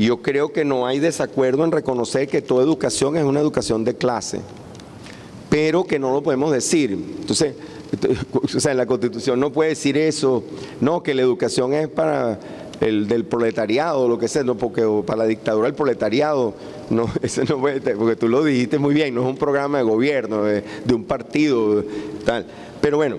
Y yo creo que no hay desacuerdo en reconocer que toda educación es una educación de clase, pero que no lo podemos decir. Entonces, o sea, en la Constitución no puede decir eso, no, que la educación es para el del proletariado, lo que sea, no, porque o para la dictadura del proletariado, no, eso no puede, porque tú lo dijiste muy bien, no es un programa de gobierno, de un partido, tal. Pero bueno,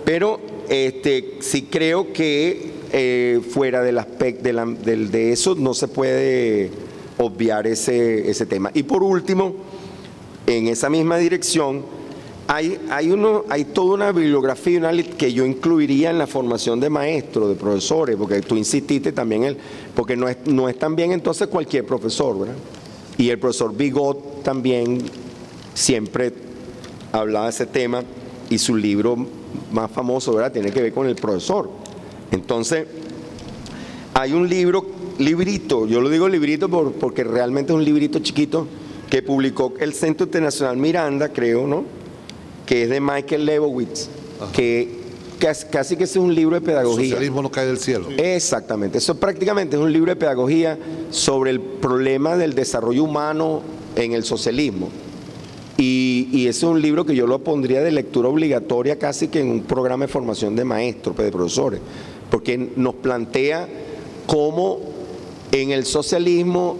sí creo que fuera del aspecto de eso no se puede obviar ese tema. Y por último, en esa misma dirección, hay toda una bibliografía que yo incluiría en la formación de maestros, de profesores, porque tú insististe también, porque no es también entonces cualquier profesor, ¿verdad? Y el profesor Bigot también siempre hablaba de ese tema, y su libro más famoso, ¿verdad?, tiene que ver con el profesor. Entonces, hay un librito, yo lo digo librito porque realmente es un librito chiquito, que publicó el Centro Internacional Miranda, creo, ¿no?, que es de Michael Lebowitz, que casi que es un libro de pedagogía. El socialismo no cae del cielo. Exactamente, eso prácticamente es un libro de pedagogía sobre el problema del desarrollo humano en el socialismo. Y ese es un libro que yo lo pondría de lectura obligatoria casi que en un programa de formación de maestros, de profesores, porque nos plantea cómo en el socialismo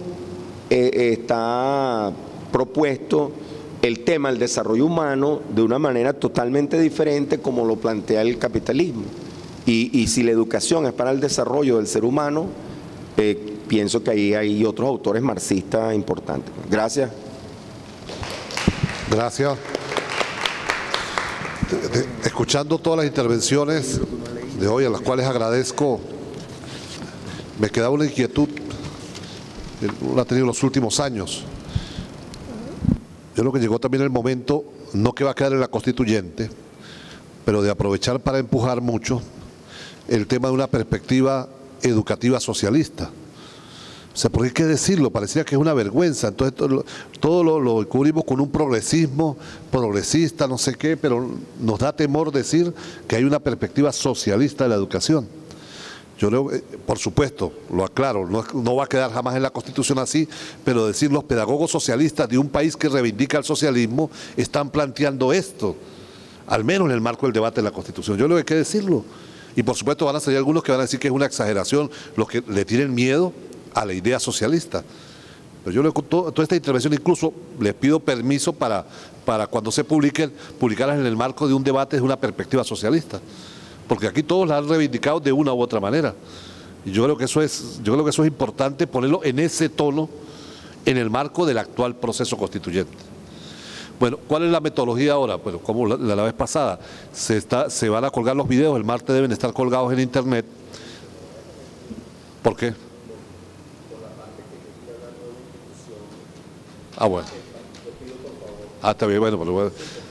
está propuesto el tema del desarrollo humano de una manera totalmente diferente como lo plantea el capitalismo. Y si la educación es para el desarrollo del ser humano, pienso que ahí hay otros autores marxistas importantes. Gracias. Gracias. Escuchando todas las intervenciones de hoy, a las cuales agradezco, me quedaba una inquietud, la he tenido en los últimos años. Yo creo que llegó también el momento, no que va a quedar en la constituyente, pero de aprovechar para empujar mucho el tema de una perspectiva educativa socialista. O sea, porque hay que decirlo, parecía que es una vergüenza. Entonces todo lo cubrimos con un progresismo, progresista, no sé qué, pero nos da temor decir que hay una perspectiva socialista de la educación. Yo creo, por supuesto, lo aclaro, no va a quedar jamás en la Constitución así, pero decir los pedagogos socialistas de un país que reivindica el socialismo están planteando esto, al menos en el marco del debate de la Constitución. Yo creo que hay que decirlo. Y por supuesto van a salir algunos que van a decir que es una exageración, los que le tienen miedo a la idea socialista. Pero yo toda esta intervención incluso les pido permiso para cuando se publicarlas en el marco de un debate desde una perspectiva socialista. Porque aquí todos la han reivindicado de una u otra manera. Y yo creo que eso es importante ponerlo en ese tono en el marco del actual proceso constituyente. Bueno, ¿cuál es la metodología ahora? Bueno, como la vez pasada, se van a colgar los videos, el martes deben estar colgados en internet. ¿Por qué? Ah, bueno. Ah, está bien, bueno, pero bueno.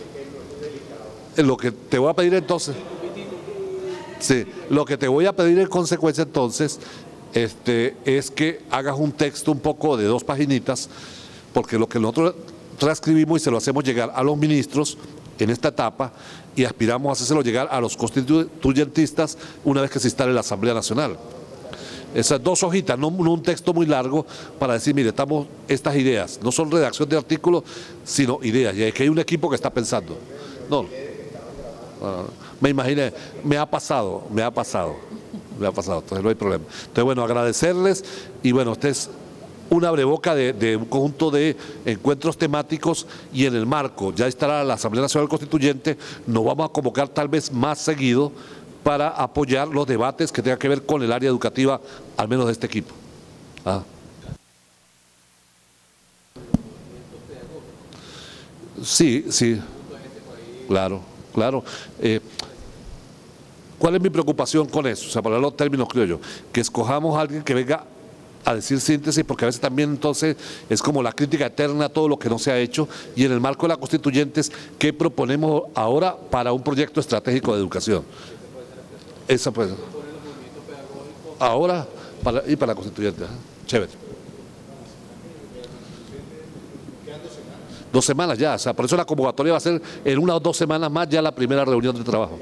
Lo que te voy a pedir entonces... Sí, lo que te voy a pedir en consecuencia entonces es que hagas un texto un poco de 2 paginitas, porque lo que nosotros transcribimos y se lo hacemos llegar a los ministros en esta etapa y aspiramos a hacérselo llegar a los constituyentistas una vez que se instale la Asamblea Nacional. Esas 2 hojitas, no un texto muy largo, para decir, mire, estamos estas ideas, no son redacción de artículos, sino ideas, y es que hay un equipo que está pensando. No. Me imaginé, me ha pasado, entonces no hay problema. Entonces, bueno, agradecerles y bueno, este es un abreboca de un conjunto de encuentros temáticos y en el marco, ya estará la Asamblea Nacional Constituyente, nos vamos a convocar tal vez más seguido para apoyar los debates que tengan que ver con el área educativa, al menos de este equipo. Sí, claro. ¿Cuál es mi preocupación con eso? O sea, para los términos criollos, que escojamos a alguien que venga a decir síntesis, porque a veces también entonces es como la crítica eterna a todo lo que no se ha hecho, y en el marco de la constituyentes, ¿qué proponemos ahora para un proyecto estratégico de educación? Esa pues. Ahora, para la constituyente. Chévere. 2 semanas ya, o sea, por eso la convocatoria va a ser en 1 o 2 semanas más ya la primera reunión de trabajo.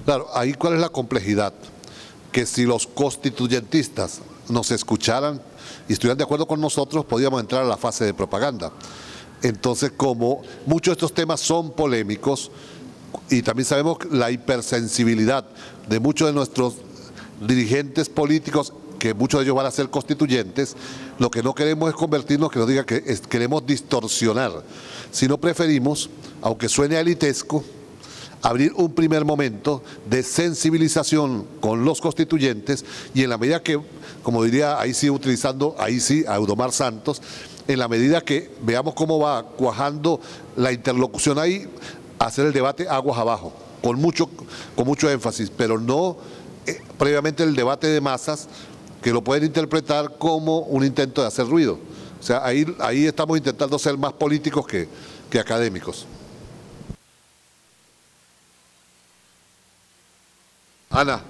Claro, ahí cuál es la complejidad, que si los constituyentistas nos escucharan y estuvieran de acuerdo con nosotros, podíamos entrar a la fase de propaganda. Entonces, como muchos de estos temas son polémicos y también sabemos la hipersensibilidad de muchos de nuestros dirigentes políticos, que muchos de ellos van a ser constituyentes, lo que no queremos es convertirnos, que nos diga que queremos distorsionar, sino preferimos, aunque suene elitesco, abrir un primer momento de sensibilización con los constituyentes y en la medida que, como diría, ahí sí utilizando, ahí sí a Eudomar Santos, en la medida que veamos cómo va cuajando la interlocución ahí, hacer el debate aguas abajo, con mucho énfasis, pero no previamente el debate de masas, que lo pueden interpretar como un intento de hacer ruido. O sea, ahí estamos intentando ser más políticos que académicos. Ana.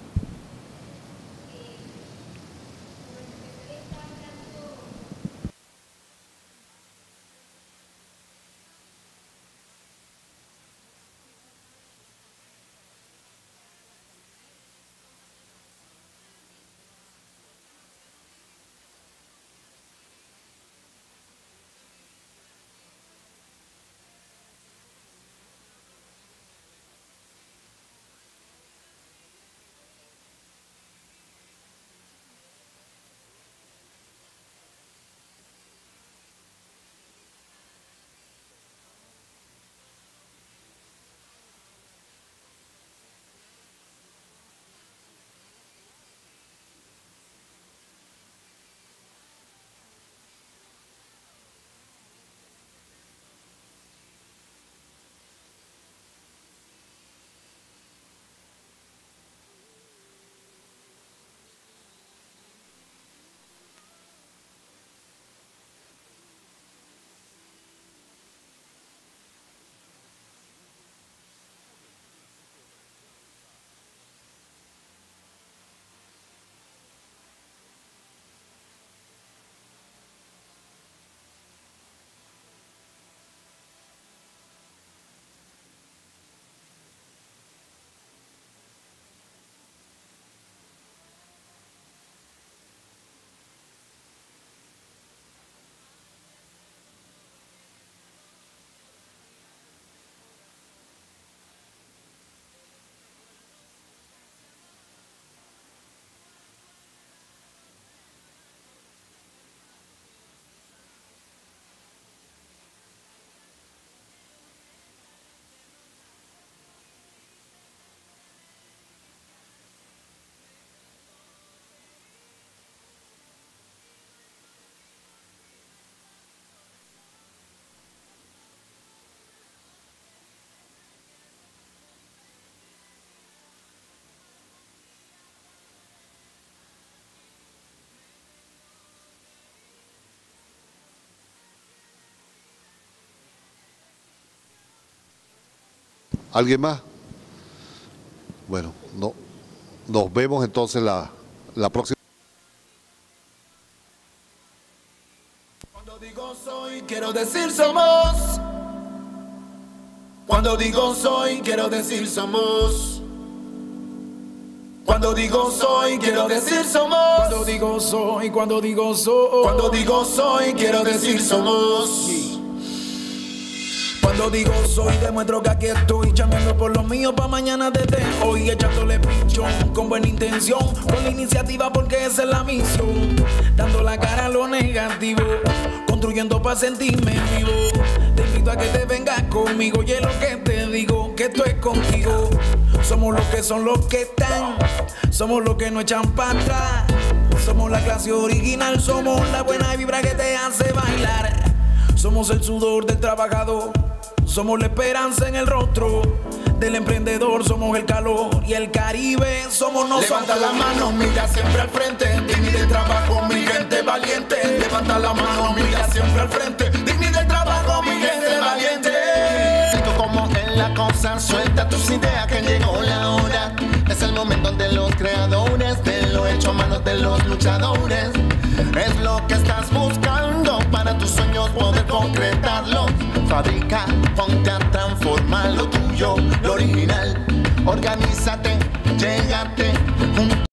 ¿Alguien más? Bueno, no. Nos vemos entonces la próxima. Cuando digo soy, quiero decir somos. Cuando digo soy, quiero decir somos. Cuando digo soy, quiero decir somos. Cuando digo soy, cuando digo soy. Cuando digo soy, quiero decir somos. Cuando digo soy, demuestro que aquí estoy chambeando por lo mío pa' mañana desde hoy, echándole pinchón, con buena intención, con la iniciativa porque esa es la misión, dando la cara a lo negativo, construyendo pa' sentirme vivo. Te invito a que te vengas conmigo y es lo que te digo, que esto es contigo. Somos los que son los que están, somos los que no echan para atrás, somos la clase original, somos la buena vibra que te hace bailar. Somos el sudor del trabajador, somos la esperanza en el rostro del emprendedor, somos el calor y el Caribe, somos nosotros. Levanta la mano, mira siempre al frente, dignidad del trabajo, mi gente valiente. Levanta la mano, mira siempre al frente, dignidad del trabajo, mi gente valiente. Siento como en la cosa, suelta tus ideas que llegó la hora. Es el momento de los creadores, de lo hecho a manos de los luchadores. Es lo que estás buscando para tus sueños poder concretarlo. Fabrica, ponte a transformar lo tuyo, lo original. organízate, llégate.